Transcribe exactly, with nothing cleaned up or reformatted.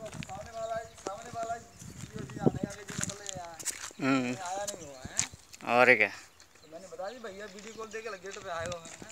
सामने वाला सामने वाला जो जी आने आगे जो मतलब यहाँ आया नहीं हुआ है। और क्या तो मैंने बता दी भैया वीडियो कॉल देके गेट पे आए हुए हैं।